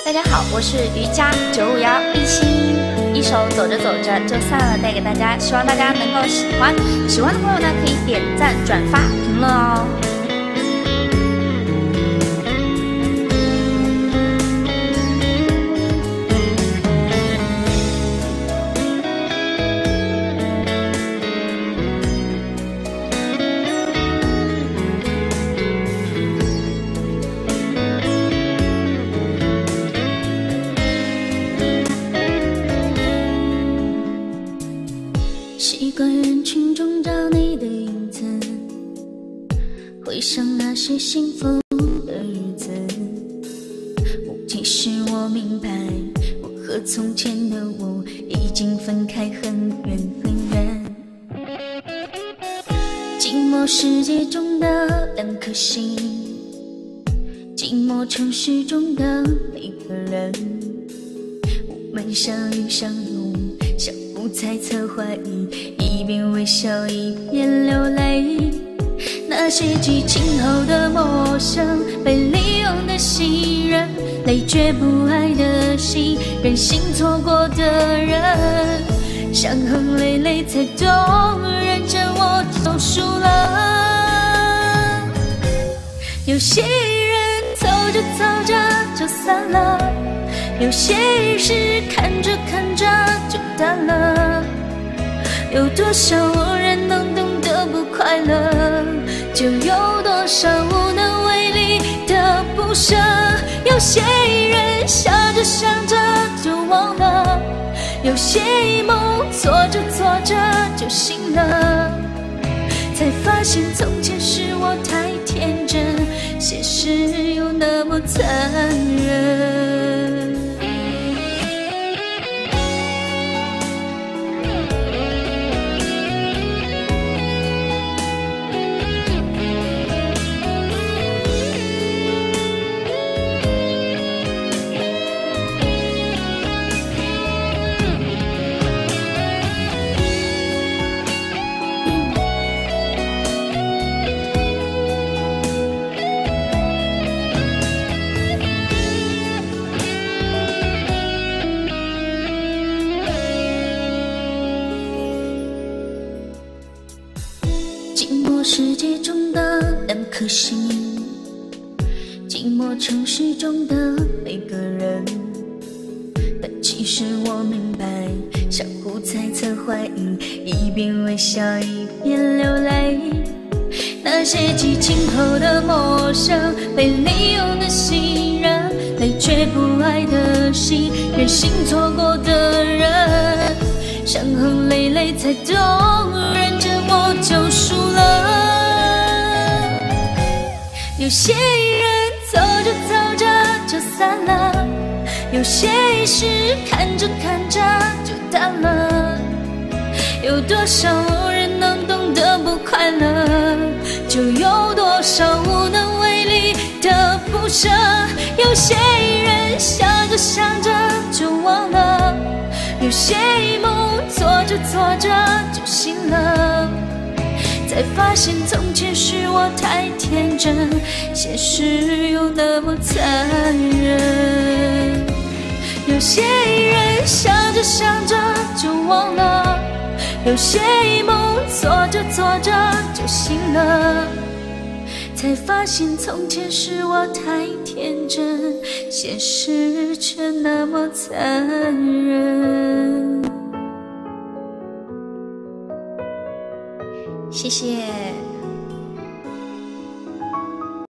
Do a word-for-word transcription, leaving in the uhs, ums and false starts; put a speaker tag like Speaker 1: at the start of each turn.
Speaker 1: 大家好，我是瑜伽九五幺一心，一首走着走着就散了，带给大家，希望大家能够喜欢。喜欢的朋友呢，可以点赞、转发、评论哦。
Speaker 2: 习惯人群中找你的影子，回想那些幸福的日子。其实我明白，我和从前的我已经分开很远很远。寂寞世界中的两颗心，寂寞城市中的每个人，我们相遇相拥，相互猜测怀疑，一边微笑一边流泪。那些激情后的陌生，被利用的信任，累觉不爱的心，任性错过的人，伤痕累累才懂，认真我都输了。有些人走着走着就散了，有些事看着看着就淡了，有多少人能懂得不快乐，就有多少无能为力的不舍。有些人想着想着就忘了，有些梦做着做着就醒了，才发现从前是我太天真，现实又那么残忍。寂寞世界中的两颗心，寂寞城市中的每个人，但其实我明白，相互猜测怀疑，一边微笑一边流泪。那些激情后的陌生，被利用的信任，累却不爱的心，任性错过的人，伤痕累累才懂，认真我就输了。有些人走着走着就散了，有些事看着看着就淡了，有多少人能懂得不快乐，就有多少无能为力的不舍。有些人想着想着就忘了，有些梦做着做着就醒了，才发现从前是我太天真，现实又那么残忍。有些人想着想着就忘了，有些梦做着做着就醒了，才发现从前是我太天真，现实却那么残忍。
Speaker 1: 谢谢。